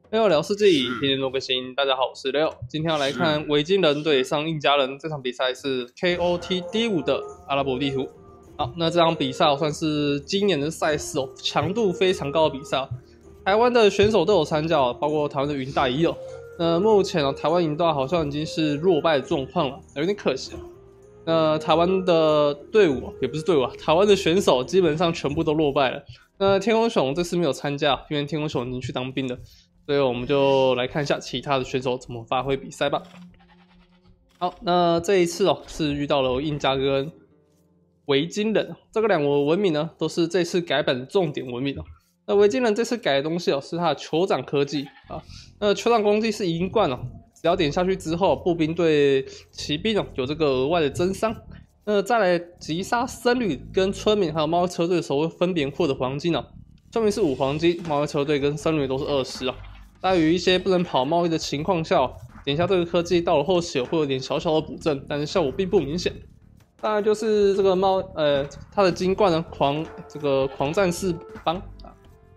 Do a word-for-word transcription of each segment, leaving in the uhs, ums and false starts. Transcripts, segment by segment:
六聊世纪，天天都更新。大家好，我是六。今天要来看维京人对上印加人这场比赛是 K O T D 五的阿拉伯地图。好，那这场比赛算是今年的赛事哦，强度非常高的比赛。台湾的选手都有参加，包括台湾的云大也有。那目前哦，台湾云大好像已经是落败的状况了，有点可惜。那台湾的队伍也不是队伍啊，台湾的选手基本上全部都落败了。那天空熊这次没有参加，因为天空熊已经去当兵了。所以我们就来看一下其他的选手怎么发挥比赛吧。好，那这一次哦是遇到了印加跟维京人，这个两个文明呢都是这次改版的重点文明哦。那维京人这次改的东西哦是他的酋长科技啊，那酋长攻击是银冠哦，只要点下去之后，步兵对骑兵哦有这个额外的增伤。那再来击杀僧侣跟村民还有猫车队的时候会分别获得黄金哦，村民是五黄金，猫车队跟僧侣都是二十啊。在于一些不能跑贸易的情况下，点下这个科技到了后期会有点小小的补正，但是效果并不明显。当然就是这个猫，呃，它的金冠呢，狂这个狂战士帮啊，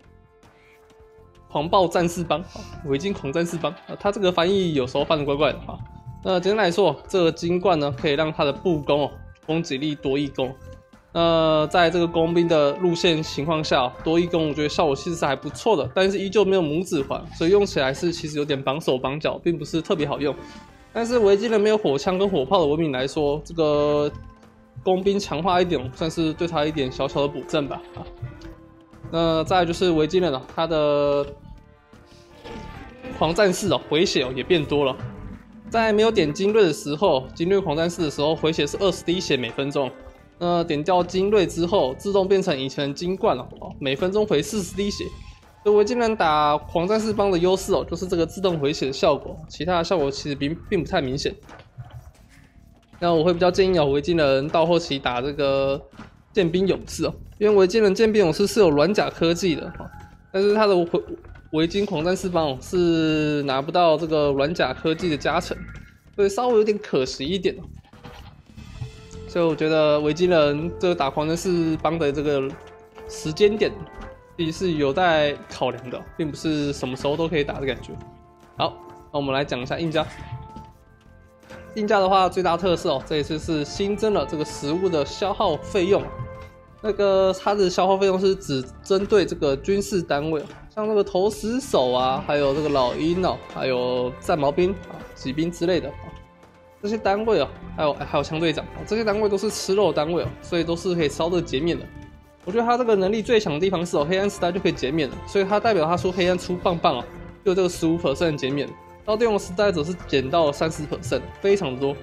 狂暴战士帮，维京狂战士帮啊，它这个翻译有时候翻得怪怪的啊。那简单来说，这个金冠呢，可以让它的步攻哦，攻击力多一攻。那在这个工兵的路线情况下，多一攻我觉得效果其实是还不错的，但是依旧没有拇指环，所以用起来是其实有点绑手绑脚，并不是特别好用。但是维京人没有火枪跟火炮的文明来说，这个工兵强化一点，算是对他一点小小的补正吧。啊，那再来就是维京人啊，他的狂战士哦，回血哦也变多了。在没有点精锐的时候，精锐狂战士的时候，回血是二十滴血每分钟。那点掉精锐之后，自动变成以前的金冠了哦，每分钟回四十滴血。所以维京人打狂战士帮的优势哦，就是这个自动回血的效果，其他的效果其实并并不太明显。那我会比较建议哦，维京人到后期打这个剑兵勇士哦，因为维京人剑兵勇士是有软甲科技的哦，但是他的维维京狂战士帮哦是拿不到这个软甲科技的加成，所以稍微有点可惜一点哦。所以我觉得维京人这个打狂战士帮的这个时间点，其实是有待考量的，并不是什么时候都可以打的感觉。好，那我们来讲一下印加。印加的话，最大特色哦，这一次是新增了这个食物的消耗费用。那个它的消耗费用是只针对这个军事单位，像那个投石手啊，还有这个老鹰哦，还有战矛兵啊、骑兵之类的。这些单位哦，还有还有枪队长，这些单位都是吃肉单位哦，所以都是可以烧这个减免的。我觉得他这个能力最强的地方是哦，黑暗时代就可以减免了，所以它代表他出黑暗出棒棒哦，就有这个 百分之十五 的减免。到电王时代则是减到 百分之三十， 非常的多。所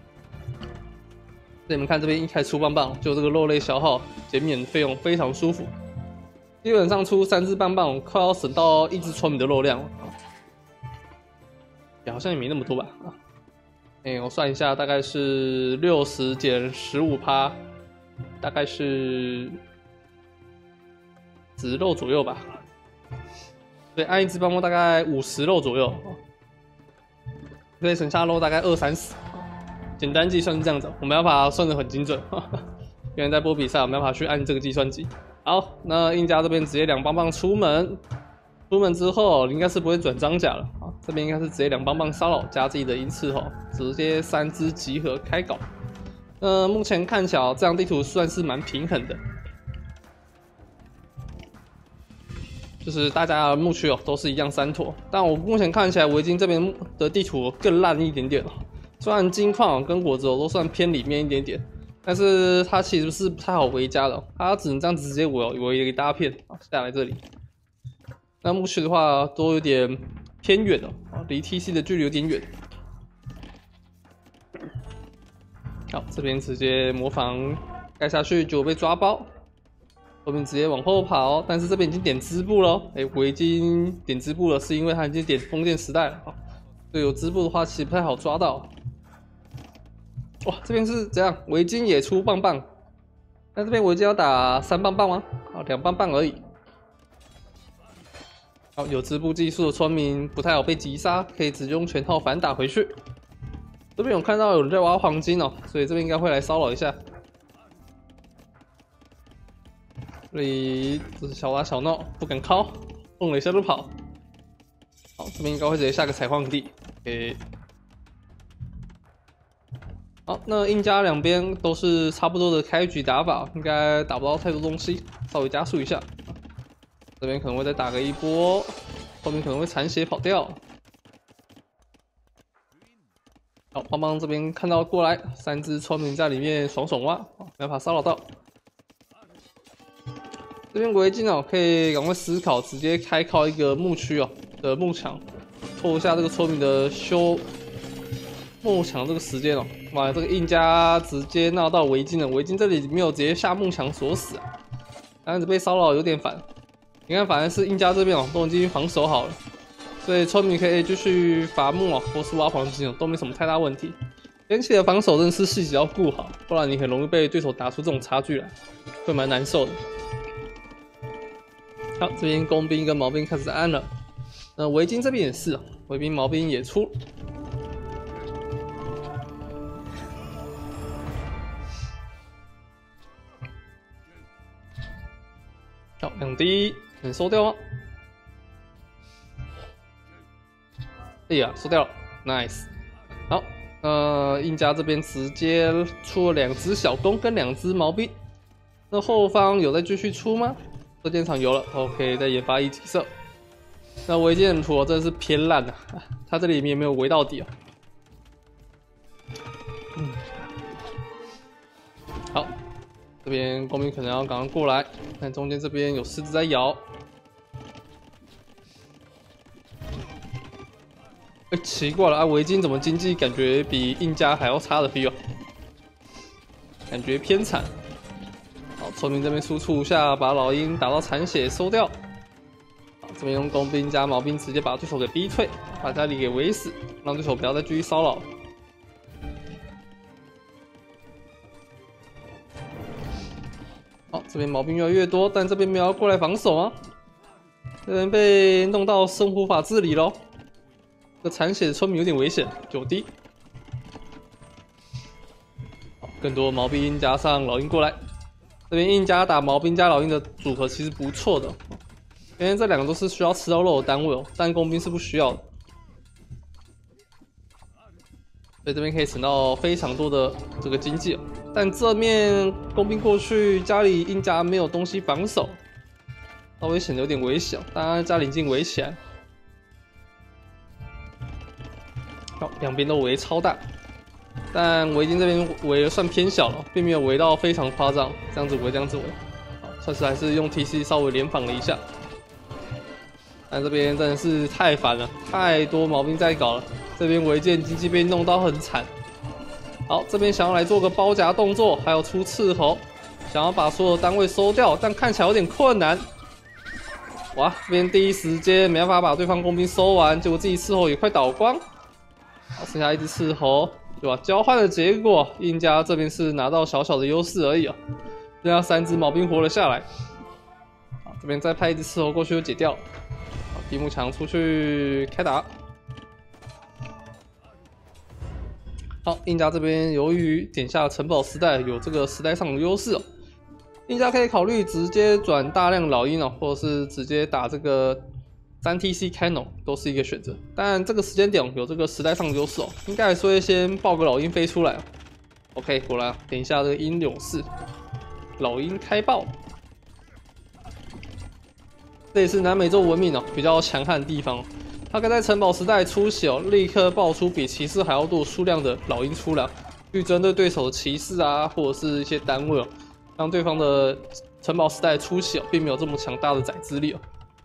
以你们看这边一开出棒棒，就这个肉类消耗减免费用非常舒服，基本上出三支棒棒快要省到一只村民的肉量了。也好像也没那么多吧啊。欸、我算一下，大概是六十减 百分之十五， 大概是十肉左右吧。所以按一只棒棒大概五十肉左右，所以省下肉大概二三十。简单计算是这样子，我没办法算得很精准，因为在播比赛我没办法去按这个计算机。好，那印加这边直接两棒棒出门，出门之后应该是不会转装甲了。这边应该是直接两棒棒骚扰加自己的鹰翅吼，直接三支集合开搞。呃，目前看起来这张地图算是蛮平衡的，就是大家的牧区哦都是一样三坨，但我目前看起来维京这边的地图更烂一点点哦。虽然金矿跟果子都算偏里面一点点，但是它其实是不太好围家的，它只能这样直接围围一大片下来这里。那牧区的话都有点偏远哦，离 T C 的距离有点远。好，这边直接模仿盖下去就被抓包，后面直接往后跑，但是这边已经点织布了，哎、欸，我已经点织布了，是因为它已经点封建时代了啊，所以有织布的话其实不太好抓到。哇，这边是怎样？围巾也出棒棒，那这边围巾要打三棒棒吗？好，两棒棒而已。好，有织布技术的村民不太好被击杀，可以直接用全套反打回去。这边有看到有人在挖黄金哦，所以这边应该会来骚扰一下。所以这是小打小闹，不敢靠，蹦了一下就跑。 好，这边应该会直接下个采矿地。OK。好，那印加两边都是差不多的开局打法，应该打不到太多东西，稍微加速一下。这边可能会再打个一波，后面可能会残血跑掉。好，邦邦这边看到过来，三只村民在里面爽爽挖，没办法骚扰到。这边围巾哦，可以赶快思考，直接开靠一个牧区哦的牧场，拖一下这个村民的修牧场这个时间哦。哇，这个印加直接闹到围巾了，围巾这里没有直接下牧墙锁死啊，但是被骚扰有点烦。你看，反而是印加这边哦，都已经防守好了，所以村民可以继续伐木哦，或是挖黄金哦，都没什么太大问题。前期的防守真的是细节要顾好，不然你很容易被对手打出这种差距来，会蛮难受的。好，这边工兵跟毛兵开始安了，那围巾这边也是啊，围兵毛兵也出。好，两滴能收掉吗？哎呀，收掉了 ，nice。好，呃，印加这边直接出了两只小弓跟两只毛兵，那后方有再继续出吗？射箭场有了 ，OK， 再研发一级射。那围巾图真的是偏烂啊，他这里面也没有围到底啊。嗯，好。这边工兵可能要赶快过来，但中间这边有狮子在咬。哎、欸，奇怪了啊，围巾怎么经济感觉比印加还要差的 feel 啊？感觉偏惨。好，村民这边输出一下，把老鹰打到残血收掉。好，这边用工兵加毛兵直接把对手给逼退，把家里给围死，让对手不要再继续骚扰。好，这边毛兵越来越多，但这边没有要过来防守啊。这边被弄到生活法治理咯。这残血的村民有点危险，九滴。好，更多毛兵加上老鹰过来。这边印加打毛兵加老鹰的组合其实不错的，因为这两个都是需要吃到肉的单位哦，但工兵是不需要的。所以这边可以省到非常多的这个经济哦。但这面工兵过去，家里印加没有东西防守，稍微显得有点危险。当然家里已经围起来，好，两边都围超大，但围巾这边围的算偏小了，并没有围到非常夸张，这样子围这样子围，好，算是还是用 T C 稍微联防了一下。但这边真的是太烦了，太多毛兵在搞了。这边围歼经济被弄到很惨。好，这边想要来做个包夹动作，还有出斥候，想要把所有单位收掉，但看起来有点困难。哇，这边第一时间没办法把对方工兵收完，结果自己斥候也快倒光。好，剩下一只斥候，对吧？交换的结果，印加这边是拿到小小的优势而已啊。这样三只毛兵活了下来。好，这边再派一只斥候过去就解掉了。好，地幕墙出去开打。好，印加这边由于点下城堡时代有这个时代上的优势哦，印加可以考虑直接转大量老鹰哦，或者是直接打这个三 T C Cannon 都是一个选择。但这个时间点有这个时代上的优势哦，应该还是会先爆个老鹰飞出来。OK， 果然点一下这个鹰勇士，老鹰开爆。这也是南美洲文明哦比较强悍的地方。他可以在城堡时代出血哦，立刻爆出比骑士还要多数量的老鹰出来，去针对对手的骑士啊，或者是一些单位哦，让对方的城堡时代出血哦，并没有这么强大的宰制力哦。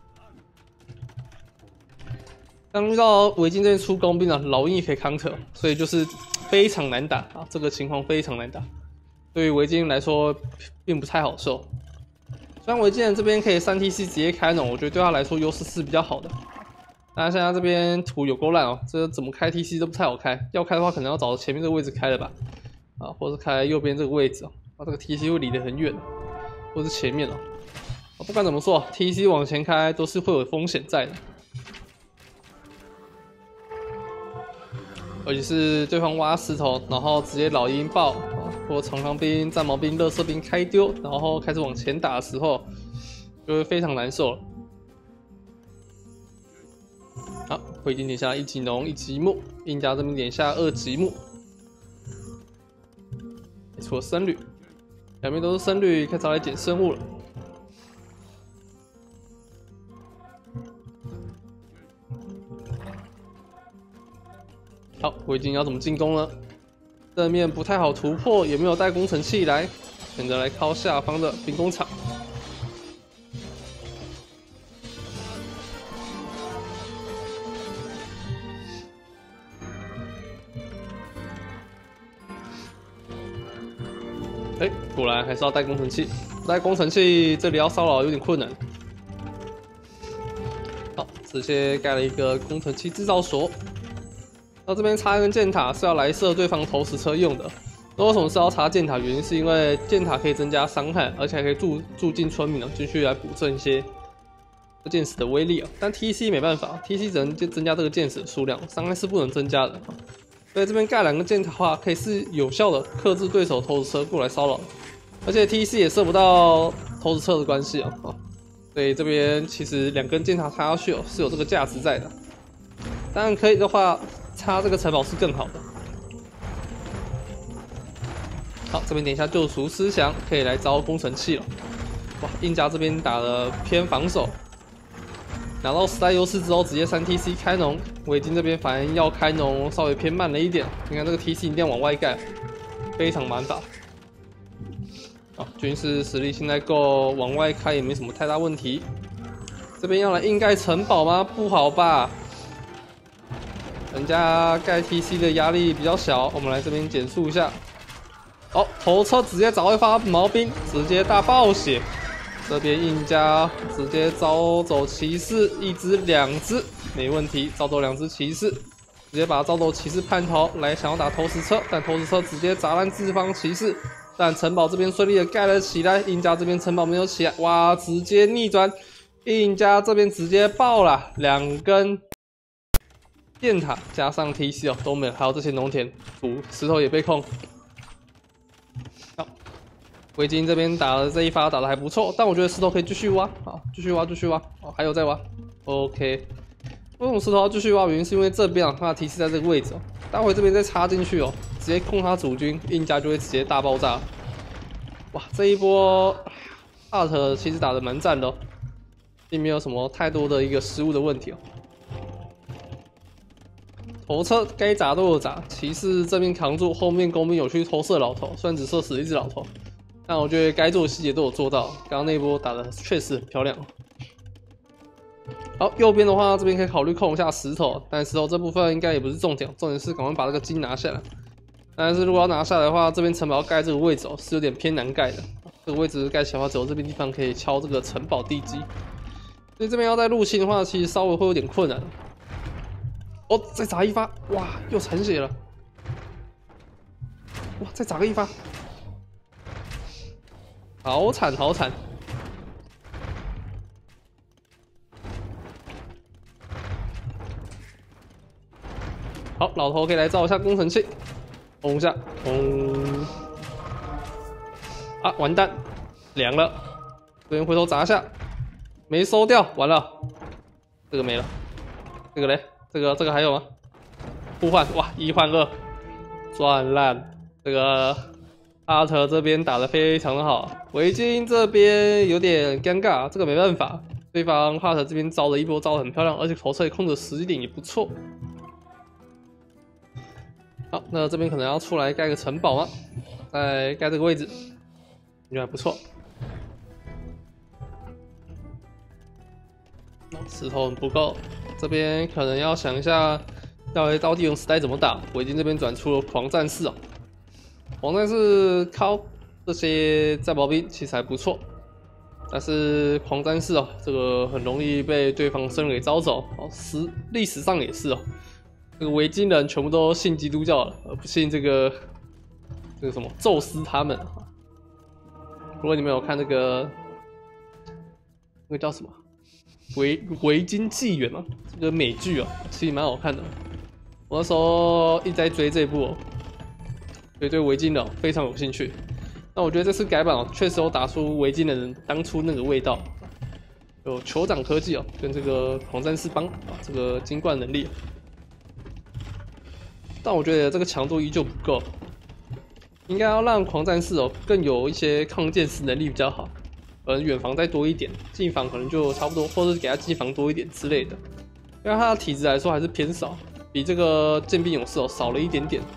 当遇到围巾这边出工兵啊，老鹰也可以 counter， 所以就是非常难打啊，这个情况非常难打，对于围巾来说并不太好受。虽然围巾这边可以三 T C 直接开那种，我觉得对他来说优势是比较好的。那现在这边图有够烂哦，这怎么开 T C 都不太好开，要开的话可能要找前面这个位置开了吧，啊，或者是开右边这个位置哦，啊，这个 T C 会离得很远，或是前面哦。不管怎么说 ，T C 往前开都是会有风险在的，而且是对方挖石头，然后直接老鹰爆，啊，或长枪兵、战矛兵、垃圾兵开丢，然后开始往前打的时候，就会非常难受了。 好，灰金点下一级农一级木，印加这边点下二级木，没错，僧侣，两边都是僧侣，开始来捡生物了。好，灰金要怎么进攻呢？正面不太好突破，也没有带工程器来，选择来靠下方的兵工厂。 哎、欸，果然还是要带工程器，不带工程器这里要骚扰有点困难。好，直接盖了一个工程器制造所。那这边插一根箭塔是要来射对方投石车用的。那为什么是要插箭塔？原因是因为箭塔可以增加伤害，而且还可以助助进村民哦，继续来补正一些箭矢的威力啊。但 T C 没办法 ，T C 只能增加这个箭矢的数量，伤害是不能增加的。 所以这边盖两个箭塔的话，可以是有效的克制对手投石车过来骚扰，而且 T C 也射不到投石车的关系啊，所以这边其实两根箭塔插下去哦是有这个价值在的。当然可以的话，插这个城堡是更好的。好，这边点一下救赎思想，可以来招工程器了。哇，印加这边打的偏防守。 拿到时代优势之后，直接三 T C 开农。维京这边反而要开农稍微偏慢了一点。你看这个 T C 一定要往外盖，非常满法。好，军事实力现在够，往外开也没什么太大问题。这边要来硬盖城堡吗？不好吧？人家盖 T C 的压力比较小，我们来这边减速一下。哦，头车直接找一发毛兵，直接大爆血。 这边印加直接招走骑士，一只两只没问题，招走两只骑士，直接把招走骑士叛逃，来想要打投石车，但投石车直接砸烂自方骑士，但城堡这边顺利的盖了起来，印加这边城堡没有起来，哇，直接逆转，印加这边直接爆了，两根箭塔加上 T C 哦都没有，还有这些农田，主石头也被控。 维京这边打的这一发打的还不错，但我觉得石头可以继续挖，好，继续挖，继续挖，哦，还有再挖 ，OK。为什么石头要继续挖？原因是因为这边啊，它的 T C 在这个位置哦，待会这边再插进去哦，直接控他主军，印加就会直接大爆炸。哇，这一波 Art 其实打的蛮赞的哦，并没有什么太多的一个失误的问题哦。头车该砸都有砸，骑士这边扛住，后面工兵有去偷射老头，虽然只射死一只老头。 但我觉得该做的细节都有做到，刚刚那一波打的确实很漂亮。好，右边的话，这边可以考虑控一下石头，但石头这部分应该也不是重点，重点是赶快把这个金拿下来。但是如果要拿下来的话，这边城堡要盖这个位置哦，是有点偏难盖的。这个位置盖起来的话，只有这边地方可以敲这个城堡地基，所以这边要再入侵的话，其实稍微会有点困难。哦，再砸一发，哇，又残血了。哇，再砸个一发。 好惨，好惨！好，老头可以来造一下工程器，轰一下，轰！啊，完蛋，凉了！这边回头砸一下，没收掉，完了，这个没了。这个嘞，这个这个还有吗？互换，哇，一换二，赚烂！这个。 阿特这边打得非常的好，维京这边有点尴尬，这个没办法。对方阿特这边招了一波，招得很漂亮，而且头车也控制实力点也不错。好，那这边可能要出来盖个城堡啊，再盖这个位置，感觉还不错。石头很不够，这边可能要想一下，到底到底用时代怎么打。维京这边转出了狂战士哦。 黄战士靠这些战矛兵其实还不错，但是狂战士哦，这个很容易被对方生人给招走哦。史历史上也是哦，这个维京人全部都信基督教了，而不信这个这个什么宙斯他们。如果你们有看那个那个叫什么维维京纪元嘛，这个美剧哦，其实蛮好看的。我那时候一直在追这部哦。 所以对维京的非常有兴趣。那我觉得这次改版哦，确实有打出维京的人当初那个味道， 有酋长科技哦，跟这个狂战士帮啊这个金冠能力。但我觉得这个强度依旧不够，应该要让狂战士哦更有一些抗剑士能力比较好，可能远防再多一点，近防可能就差不多，或者是给他近防多一点之类的。因为他的体质来说还是偏少，比这个剑兵勇士哦少了一点点。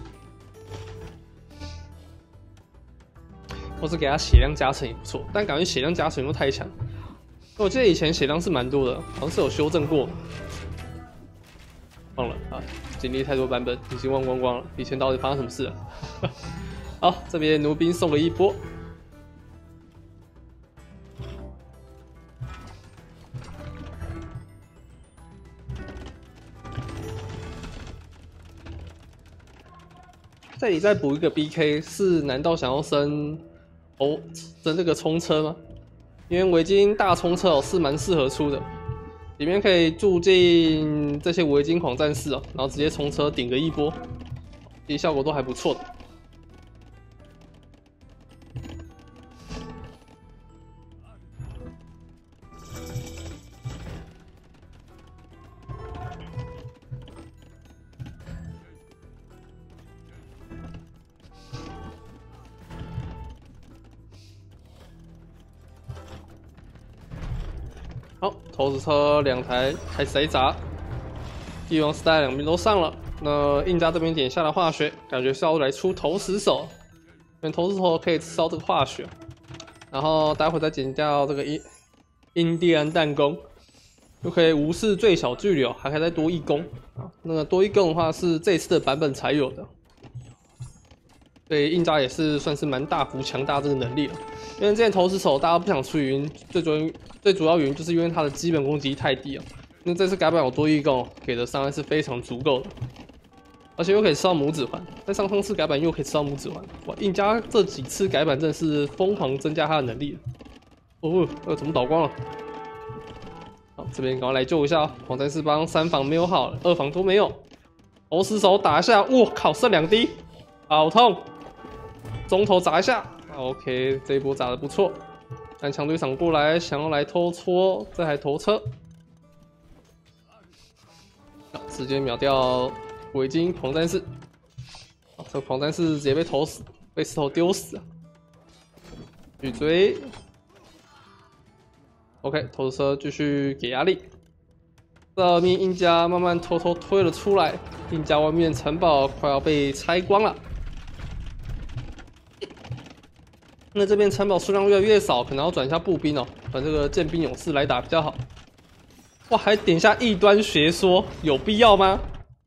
或是给他血量加成也不错，但感觉血量加成又太强。我记得以前血量是蛮多的，好像是有修正过。忘了啊，经历太多版本，已经忘光光了。以前到底发生什么事了？好，这边弩兵送了一波。这里再补一个 B K， 是难道想要升哦升这个冲车吗？因为围巾大冲车哦是蛮适合出的，里面可以注进这些围巾狂战士哦，然后直接冲车顶个一波，其实效果都还不错的。好，投石车两台开始砸，帝王时代两边都上了。那印加这边点下了化学，感觉是要来出投石手，因为投石手可以烧这个化学，然后待会再减掉这个印印第安弹弓，就可以无视最小距离哦，还可以再多一攻啊。那个多一攻的话是这次的版本才有的，对印加也是算是蛮大幅强大这个能力了。因为之前投石手大家不想出云，最主要最主要原因就是因为它的基本攻击太低了。那这次改版有多一攻，给的伤害是非常足够的，而且又可以吃到拇指环。在上上次改版又可以吃到拇指环，哇！印加这几次改版真的是疯狂增加它的能力了。哦，呃，怎么倒光了？好，这边赶快来救一下哦！狂战士帮三防没有好，二防都没有。投石手打一下，哇靠，剩两滴，好痛！中头砸一下。OK， 这一波砸的不错，但强队长过来想要来偷戳这台头车，直接秒掉围巾狂战士。这狂战士直接被投死，被石头丢死了。去追 ，OK， 投石车继续给压力。这边印加慢慢偷偷推了出来，印加外面城堡快要被拆光了。那这边城堡数量越来越少，可能要转一下步兵哦，转这个剑兵勇士来打比较好。哇，还点一下异端学说，有必要吗？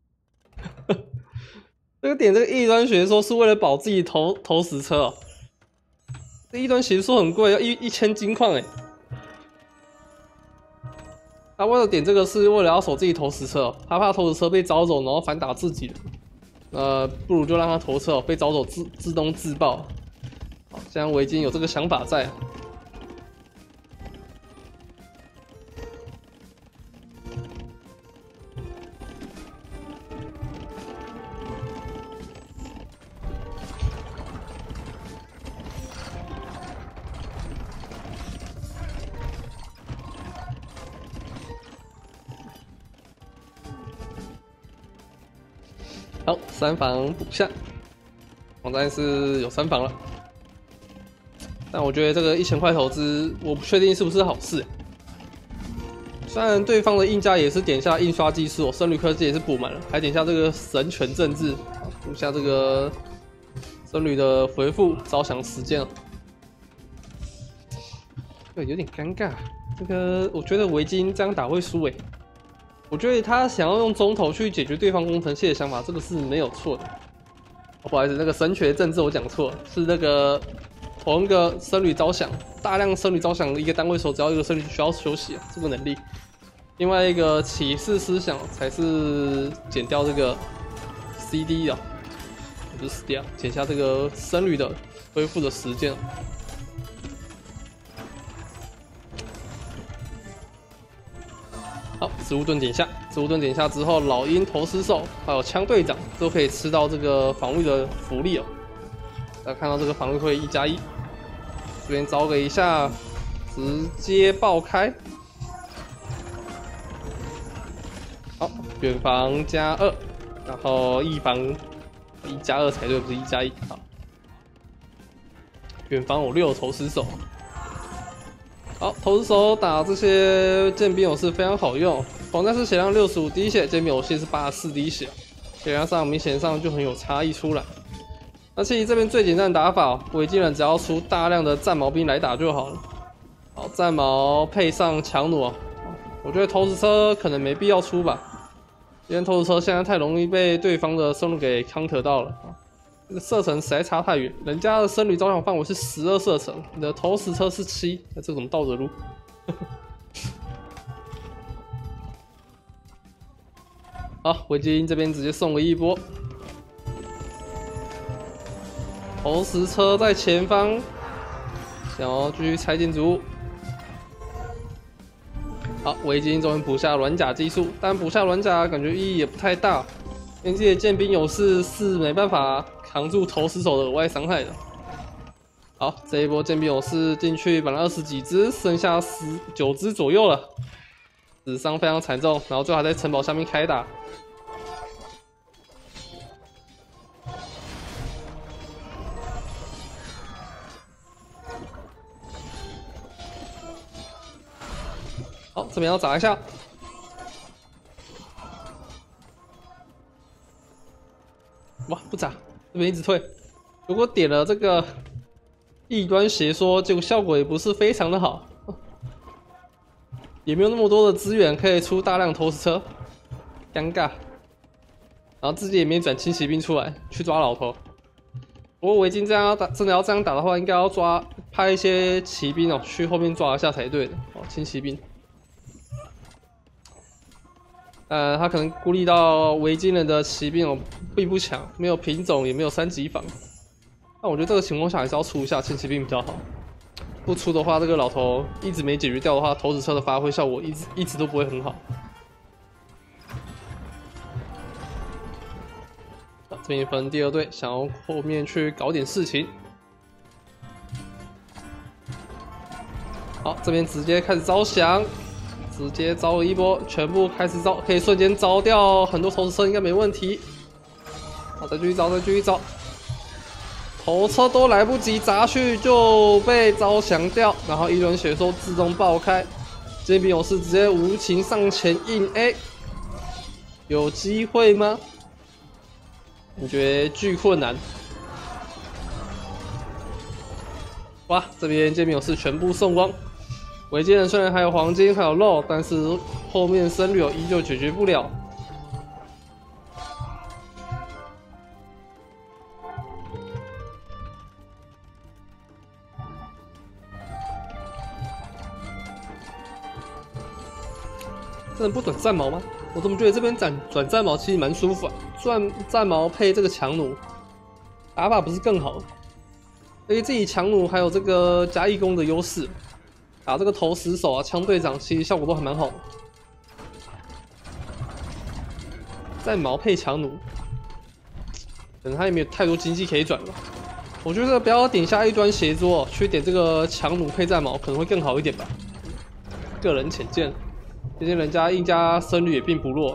这个点这个异端学说是为了保自己投投石车哦。这异端学说很贵，要一一千金矿哎。他为了点这个是为了要守自己投石车哦，他怕投石车被招走，然后反打自己的。呃，不如就让他投车哦，被招走自自动自爆。好，现在我已经有这个想法在。好，三防补下，狂战士有三防了。但我觉得这个一千块投资，我不确定是不是好事。虽然对方的印加也是点下印刷技术，圣旅科技也是补满了，还点下这个神权政治，补下这个圣旅的回复招降时间了。对，有点尴尬。这个我觉得维京这样打会输诶。我觉得他想要用中投去解决对方工程器的想法，这个是没有错的。哦、不好意思，那个神权政治我讲错了，是那个。同一个僧侣招降，大量僧侣招降一个单位时候，只要一个僧侣需要休息这个能力。另外一个启示思想才是减掉这个 C D 啊，不是死掉，减下这个僧侣的恢复的时间。好，植物盾点下，植物盾点下之后，老鹰、投石手还有枪队长都可以吃到这个防御的福利哦。大家看到这个防御会一加一，这边招个一下，直接爆开。 远防加二，然后翼防一加二才对，不是一加一。好，远防有六投石手。好，投石手打这些剑兵勇士非常好用。狂战士血量六十五滴血，剑兵勇士是八十四滴血，血量上明显上就很有差异出来。那其实这边最简单的打法，维京人只要出大量的战矛兵来打就好了。好，战矛配上强弩啊，我觉得投石车可能没必要出吧，因为投石车现在太容易被对方的生弩给 counter 到了。这个射程实在差太远，人家的僧侣着想范围是十二射程，你的投石车是七，那这怎么倒着撸？好，维京这边直接送了一波，投石车在前方，想要继续拆建筑物。好，维京终于补下软甲技术，但补下软甲感觉意义也不太大，因为这些剑兵勇士是没办法扛住投石手的额外伤害的。好，这一波剑兵勇士进去本来二十几只，剩下十九只左右了，死伤非常惨重，然后最后还在城堡下面开打。好，这边要砸一下。哇，不砸，这边一直退。如果点了这个异端邪说，结果效果也不是非常的好，也没有那么多的资源可以出大量投石车，尴尬。然后自己也没转轻骑兵出来去抓老头。不过维京这样要打，真的要这样打的话，应该要抓派一些骑兵哦，去后面抓一下才对的。哦，轻骑兵。呃，他可能顾虑到维京人的骑兵哦并不强，没有品种，也没有三级防。那我觉得这个情况下还是要出一下轻骑兵比较好。不出的话，这个老头一直没解决掉的话，投石车的发挥效果一直一直都不会很好。这边分第二队，想要后面去搞点事情。好，这边直接开始招降。直接招了一波，全部开始招，可以瞬间招掉很多投石车，应该没问题。好，再继续招，再继续招，投车都来不及砸去就被招降掉，然后一轮血兽自动爆开，这边勇士直接无情上前硬 A， 有机会吗？感觉巨困难。哇，这边这边勇士全部送光。维京人虽然还有黄金，还有肉，但是后面僧侣有依旧解决不了。真的不转战矛吗？我怎么觉得这边转转战矛其实蛮舒服啊？转战矛配这个强弩，打法不是更好？而且自己强弩还有这个加义攻的优势。打这个投石手啊，枪队长其实效果都还蛮好的。战矛配强弩，可能他也没有太多经济可以转吧。我觉得不要点下一端协作，去点这个强弩配战矛可能会更好一点吧。个人浅见，毕竟人家印加胜率也并不弱。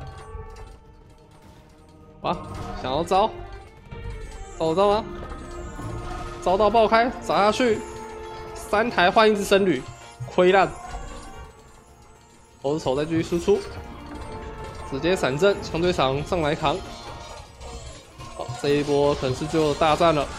哇，想要招，招得到吗？招到爆开，砸下去。三台换一只僧侣，亏烂。投石手再继续输出，直接闪阵，枪队长上来扛。好，这一波可能是最后的大战了。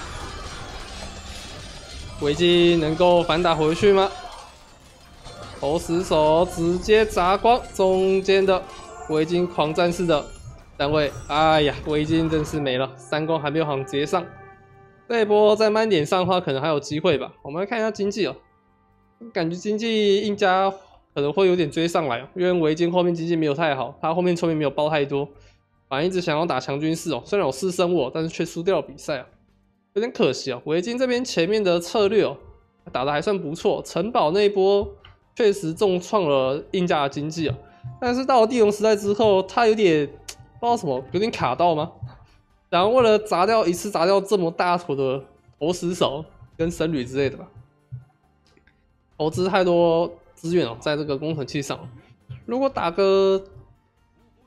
维京能够反打回去吗？投石手直接砸光中间的维京狂战士的单位。哎呀，维京真是没了，三攻还没有好直接上。这一波在慢点上的话，可能还有机会吧。我们来看一下经济哦，感觉经济印加可能会有点追上来，因为维京后面经济没有太好，他后面后面没有包太多，反正一直想要打强军事哦。虽然有四胜我，但是却输掉了比赛啊，有点可惜哦。维京这边前面的策略哦，打得还算不错，城堡那一波确实重创了印加的经济哦。但是到了地龙时代之后，他有点不知道什么，有点卡到吗？然后为了砸掉一次砸掉这么大坨的投石手跟僧侣之类的吧，投资太多资源哦，在这个工程器上。如果打个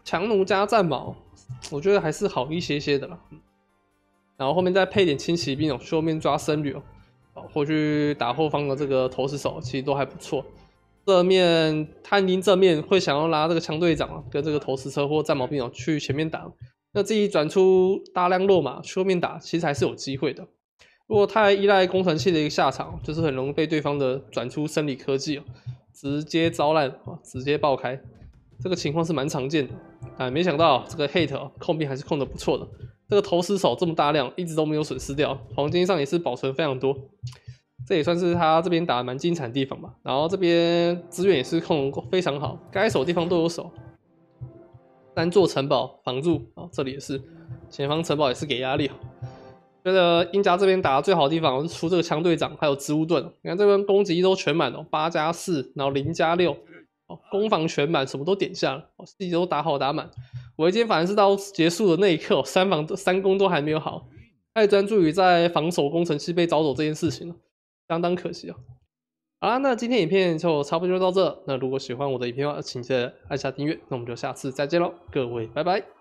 强弩加战矛，我觉得还是好一些些的啦。然后后面再配点轻骑兵哦，去后面抓僧侣哦，或去打后方的这个投石手，其实都还不错。正面探兵正面会想要拉这个枪队长啊，跟这个投石车或战矛兵哦去前面打，那自己转出大量落马去后面打，其实还是有机会的。如果太依赖工程器的一个下场，就是很容易被对方的转出生理科技哦直接糟烂啊，直接爆开，这个情况是蛮常见的。啊，没想到这个 Hate 哦控兵还是控得不错的。这个投石手这么大量，一直都没有损失掉，黄金上也是保存非常多，这也算是他这边打的蛮精彩的地方吧。然后这边资源也是控非常好，该守的地方都有守。三座城堡防住啊，这里也是前方城堡也是给压力。觉得英家这边打的最好的地方是出这个枪队长，还有植物盾。你看这边攻击都全满哦，八加四，然后零加六，攻防全满，什么都点下了，自己都打好打满。围歼反而是到结束的那一刻，三防三攻都还没有好，太专注于在防守工程器被找走这件事情了，相当可惜啊。好啦，那今天影片就差不多就到这。那如果喜欢我的影片的话，请记得按下订阅。那我们就下次再见喽，各位，拜拜。